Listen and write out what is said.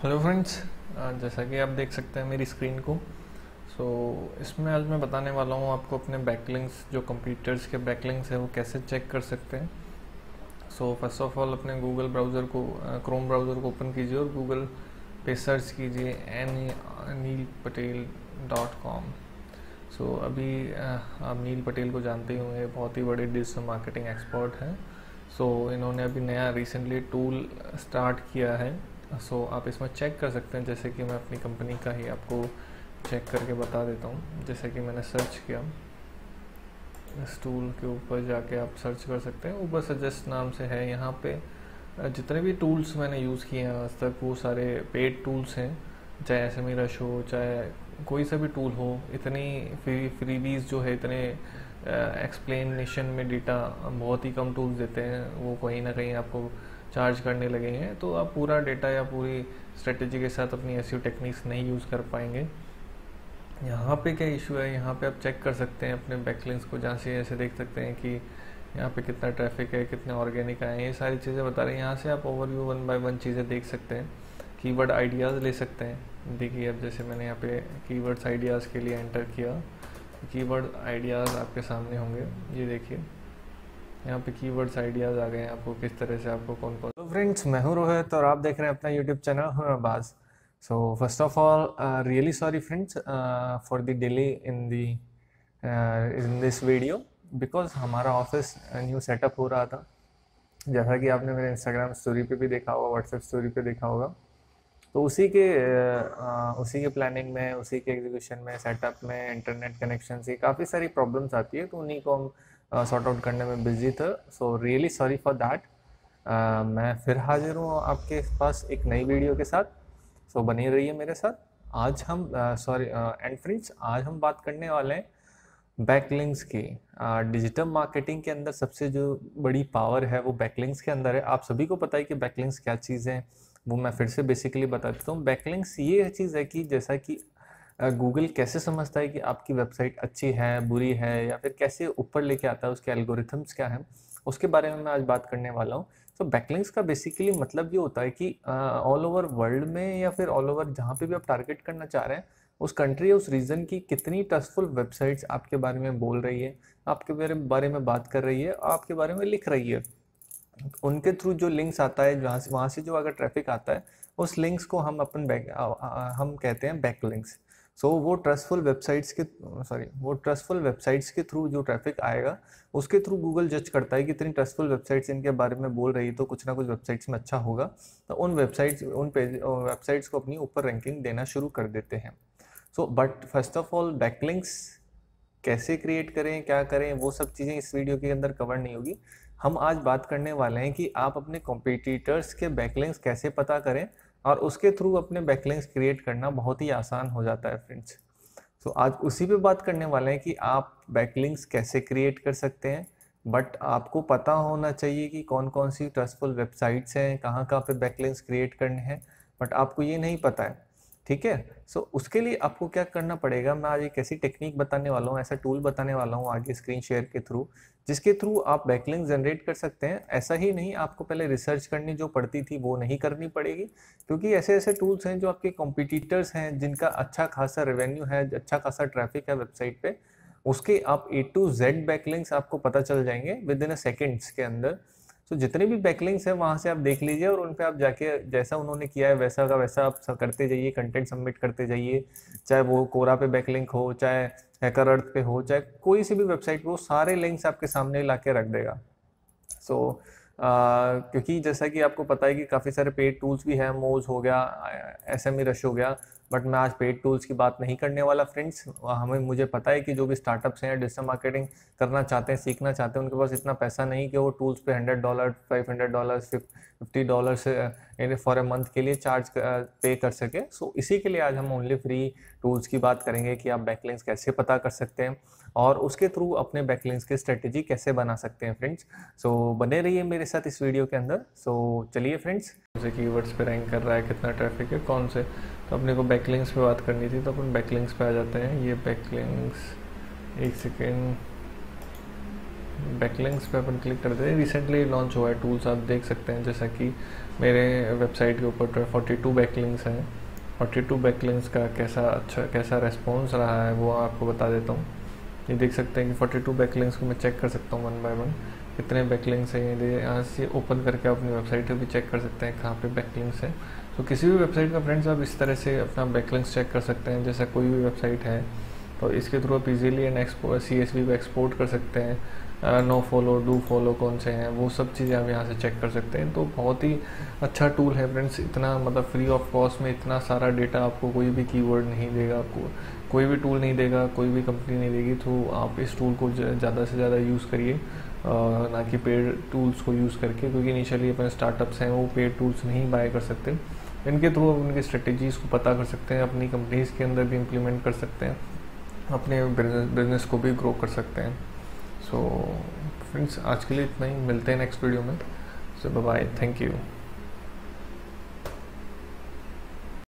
Hello friends, जैसा कि आप देख सकते हैं मेरी स्क्रीन को। इसमें आज मैं बताने वाला हूँ आपको अपने बैकलिंक्स, जो कंप्यूटर्स के बैकलिंक्स है वो कैसे चेक कर सकते हैं। फर्स्ट ऑफ ऑल अपने गूगल ब्राउज़र को, क्रोम ब्राउज़र को ओपन कीजिए और गूगल पे सर्च कीजिए anilpatel.com। अभी आप नील पटेल को जानते ही होंगे, बहुत ही बड़े डिजिटल मार्केटिंग एक्सपर्ट हैं। इन्होंने अभी नया रिसेंटली टूल स्टार्ट किया है। आप इसमें चेक कर सकते हैं, जैसे कि मैं अपनी कंपनी का ही आपको चेक करके बता देता हूँ। जैसे कि मैंने सर्च किया, इस टूल के ऊपर जाके आप सर्च कर सकते हैं। ऊपर सजेस्ट नाम से है। यहाँ पे जितने भी टूल्स मैंने यूज़ किए हैं आज तक, वो सारे पेड टूल्स हैं। चाहे एसएमई रश हो, चाहे कोई सा भी टूल हो, इतनी फ्रीबीज जो है, इतने एक्सप्लेनेशन में डेटा बहुत ही कम टूल्स देते हैं, वो कहीं ना कहीं आपको चार्ज करने लगे हैं। तो आप पूरा डेटा या पूरी स्ट्रेटेजी के साथ अपनी एसईओ टेक्निक्स नहीं यूज़ कर पाएंगे। यहाँ पे क्या इशू है, यहाँ पे आप चेक कर सकते हैं अपने बैकलिंक्स को, जहाँ से ऐसे देख सकते हैं कि यहाँ पे कितना ट्रैफिक है, कितने ऑर्गेनिक आए हैं, ये सारी चीज़ें बता रहे हैं। यहाँ से आप ओवरव्यू 1 बाय 1 चीज़ें देख सकते हैं, कीवर्ड आइडियाज़ ले सकते हैं। देखिए, अब जैसे मैंने यहाँ पे कीवर्ड्स आइडियाज़ के लिए एंटर किया, कीवर्ड आइडियाज़ आपके सामने होंगे। ये देखिए, यहाँ पे कीवर्ड्स आइडियाज़ आ गए हैं आपको, किस तरह से आपको कौन कौन। तो फ्रेंड्स, मैं हूँ रोहित और आप देख रहे हैं अपना YouTube channel Hunarbaaz. First of all really sorry friends for the delay in this video, because हमारा ऑफिस न्यू सेटअप हो रहा था। जैसा कि आपने मेरे इंस्टाग्राम स्टोरी पे भी देखा होगा, व्हाट्सएप स्टोरी पे देखा होगा। तो उसी के प्लानिंग में, उसी के एग्जीक्यूशन में, सेटअप में, इंटरनेट कनेक्शन से काफ़ी सारी प्रॉब्लम्स आती है, तो उन्हीं को हम सॉर्ट आउट करने में बिजी था। Really sorry for that. मैं फिर हाजिर हूँ आपके पास एक नई वीडियो के साथ। बनी रहिए मेरे साथ। आज हम एंड फ्रेंड्स, आज हम बात करने वाले हैं बैकलिंक्स की। डिजिटल मार्केटिंग के अंदर सबसे जो बड़ी पावर है वो बैकलिंक्स के अंदर है। आप सभी को पता है कि बैकलिंक्स क्या चीज़ है, वो मैं फिर से बेसिकली बता देता हूँ। बैकलिंक्स ये चीज़ है कि जैसा कि गूगल कैसे समझता है कि आपकी वेबसाइट अच्छी है, बुरी है, या फिर कैसे ऊपर लेके आता है, उसके एल्गोरिथम्स क्या हैं, उसके बारे में मैं आज बात करने वाला हूँ। बैकलिंक्स का बेसिकली मतलब ये होता है कि ऑल ओवर वर्ल्ड में या फिर ऑल ओवर जहाँ पे भी आप टारगेट करना चाह रहे हैं, उस कंट्री या उस रीजन की कितनी ट्रस्टफुल वेबसाइट्स आपके बारे में बोल रही है, आपके बारे में बात कर रही है, आपके बारे में लिख रही है। उनके थ्रू जो लिंक्स आता है, जहाँ से वहाँ से जो अगर ट्रैफिक आता है, उस लिंक्स को हम हम कहते हैं बैकलिंक्स। वो ट्रस्टफुल वेबसाइट्स के थ्रू जो ट्रैफिक आएगा, उसके थ्रू गूगल जज करता है कि इतनी ट्रस्टफुल वेबसाइट्स इनके बारे में बोल रही है, तो कुछ ना कुछ वेबसाइट्स में अच्छा होगा। तो उन वेबसाइट्स को अपनी ऊपर रैंकिंग देना शुरू कर देते हैं। But first of all, backlinks कैसे क्रिएट करें, क्या करें, वो सब चीज़ें इस वीडियो के अंदर कवर नहीं होगी। हम आज बात करने वाले हैं कि आप अपने कॉम्पिटिटर्स के बैकलिंक्स कैसे पता करें, और उसके थ्रू अपने बैकलिंक्स क्रिएट करना बहुत ही आसान हो जाता है फ्रेंड्स। आज उसी पे बात करने वाले हैं कि आप बैकलिंक्स कैसे क्रिएट कर सकते हैं। बट आपको पता होना चाहिए कि कौन कौन सी ट्रस्टफुल वेबसाइट्स हैं, कहाँ कहाँ पे बैकलिंक्स क्रिएट करने हैं, बट आपको ये नहीं पता है। ठीक है। उसके लिए आपको क्या करना पड़ेगा, मैं आज एक ऐसी टेक्निक बताने वाला हूँ, ऐसा टूल बताने वाला हूँ आगे स्क्रीन शेयर के थ्रू, जिसके थ्रू आप बैकलिंक जनरेट कर सकते हैं। ऐसा ही नहीं, आपको पहले रिसर्च करनी जो पड़ती थी वो नहीं करनी पड़ेगी, क्योंकि ऐसे ऐसे टूल्स हैं जो आपके कॉम्पिटिटर्स हैं, जिनका अच्छा खासा रेवेन्यू है, अच्छा खासा ट्रैफिक है वेबसाइट पे, उसके आप A to Z बैकलिंक्स आपको पता चल जाएंगे विद इन अ सेकेंड्स के अंदर। जितने भी बैकलिंक्स हैं वहां से आप देख लीजिए, और उन पे आप जाके जैसा उन्होंने किया है वैसा का वैसा आप करते जाइए, कंटेंट सबमिट करते जाइए। चाहे वो कोरा पे बैकलिंक हो, चाहे हैकर अर्थ पे हो, चाहे कोई सी भी वेबसाइट पे, वो सारे लिंक्स आपके सामने ला के रख देगा। क्योंकि जैसा कि आपको पता है कि काफ़ी सारे पेड टूल्स भी हैं, मोज हो गया, एसएमई रश हो गया, बट मैं आज पेड टूल्स की बात नहीं करने वाला फ्रेंड्स। मुझे पता है कि जो भी स्टार्टअप्स हैं, डिजिटल मार्केटिंग करना चाहते हैं, सीखना चाहते हैं, उनके पास इतना पैसा नहीं कि वो टूल्स पे $100, $500, $50 फॉर ए मंथ के लिए चार्ज पे कर सके। इसी के लिए आज हम ओनली फ्री टूल्स की बात करेंगे कि आप बैकलिंक्स कैसे पता कर सकते हैं, और उसके थ्रू अपने बैकलिंक्स की स्ट्रेटेजी कैसे बना सकते हैं फ्रेंड्स। बने रहिए मेरे साथ इस वीडियो के अंदर। चलिए फ्रेंड्स, जैसे कीवर्ड्स पे रैंक कर रहा है, कितना ट्रैफिक है, कौन से, तो अपने को बैकलिंक्स पे बात करनी थी, तो अपन बैकलिंक्स पे आ जाते हैं। ये बैकलिंक्स, एक सेकेंड, बैकलिंक्स पे अपन क्लिक करते हैं। रिसेंटली लॉन्च हुआ है टूल्स, आप देख सकते हैं, जैसा कि मेरे वेबसाइट के ऊपर 42 बैकलिंक्स हैं। 42 बैकलिंक्स का कैसा रेस्पॉन्स रहा है वो आपको बता देता हूँ। ये देख सकते हैं कि 42 बैकलिंक्स को मैं चेक कर सकता हूँ वन बाय वन, कितने बैकलिंक्स हैं। ये यहाँ से ओपन करके अपनी वेबसाइट पे भी चेक कर सकते हैं कहाँ पे बैकलिंक्स है। तो किसी भी वेबसाइट का फ्रेंड्स आप इस तरह से अपना बैकलिंक्स चेक कर सकते हैं। जैसा कोई भी वेबसाइट है तो इसके थ्रू आप इजीली एंड CSV को एक्सपोर्ट कर सकते हैं। नो फॉलो, डू फॉलो कौन से हैं, वो सब चीज़ें आप यहाँ से चेक कर सकते हैं। तो बहुत ही अच्छा टूल है फ्रेंड्स। इतना मतलब फ्री ऑफ कॉस्ट में इतना सारा डेटा आपको कोई भी कीवर्ड नहीं देगा, आपको कोई भी टूल नहीं देगा, कोई भी कंपनी नहीं देगी। तो आप इस टूल को ज़्यादा से ज़्यादा यूज़ करिए, ना कि पेड टूल्स को यूज़ करके, क्योंकि इनिशियली अपने स्टार्टअप्स हैं वो पेड टूल्स नहीं बाय कर सकते। इनके थ्रू आप उनकी स्ट्रेटेजीज़ को पता कर सकते हैं, अपनी कंपनीज़ के अंदर भी इम्प्लीमेंट कर सकते हैं, अपने बिजनेस को भी ग्रो कर सकते हैं। सो फ्रेंड्स आज के लिए इतना ही, मिलते हैं नेक्स्ट वीडियो में। So bye bye, thank you.